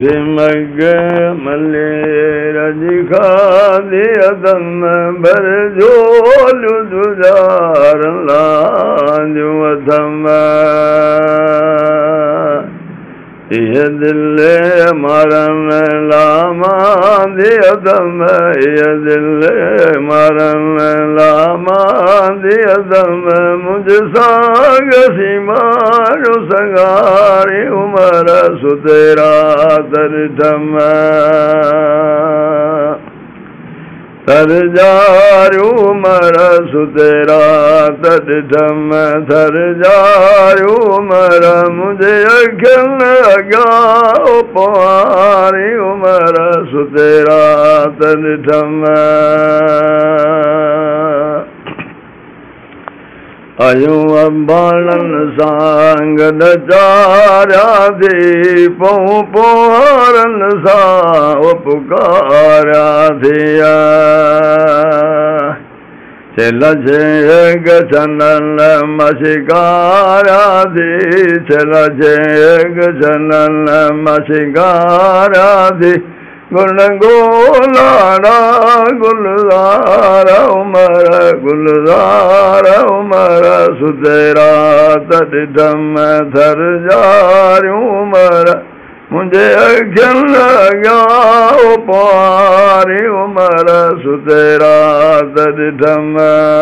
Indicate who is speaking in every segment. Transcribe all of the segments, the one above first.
Speaker 1: सिमग मले रजिखा दे अदम भर झोल जुजार लाजो अदम ये दिल मरन लामा दे अदम ये दिल मरन लामा दे अदम मुझ सांग सीमारो संगारी उमर सुतेरा तरठम तरजारू उमर सुतेरा तरठम तरजारू उमर मुझे अखिल अगा पारी उमर सुतेरा तरठम अयो अम्बालन सांग चारा दे पऊ पोरन सा पुकारा दिया चल जग चनल मशिकारा दे चल जग चनल मशिकारा दे गुण गोलारा गुलजारा उमर सुतेरा तरठम थर उमर मुझे अखिल लगा पारी उमर सुतेरा तरठम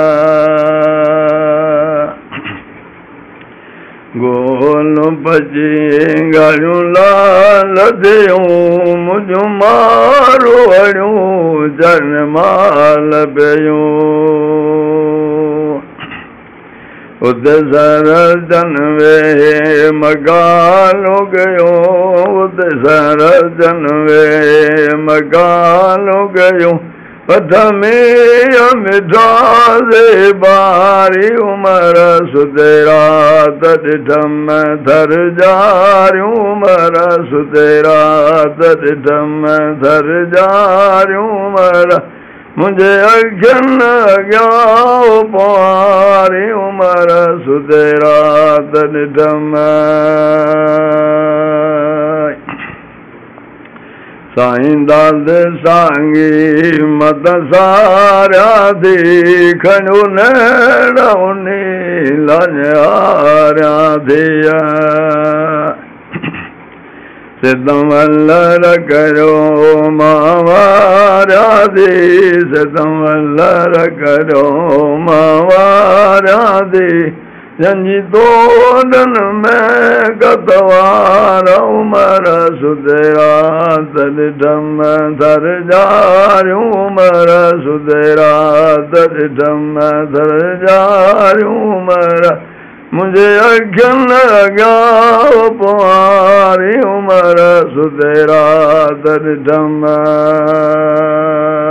Speaker 1: गोल पची गड़ू लाल देऊं मुझ मारो अड़ूं जन माल पियूं उद सर जन वे मगालो गयो उद सर जन वे मगालो गयो पथ में मिठा से बारी उमर सुतेरा तरठम थर जारूं उमर सुतेरा तरठम थर जारूं उमर मुझे अखिल गया पारी उमर सुतेरा तरठम साईं दाद सांगी मत सारा दी खणु नौनी लजारा दिया सिद्धमल्लर करो मावारा दी सिद्धमल्लर करो मावारा दी जंजी तोड़न में कतवार उमर सुतेरा तरठम थर जारूं उमर सुतेरा तरठम थर जारूं उमर मुझे अखिल लगा पारी उमर सुतेरा तरठम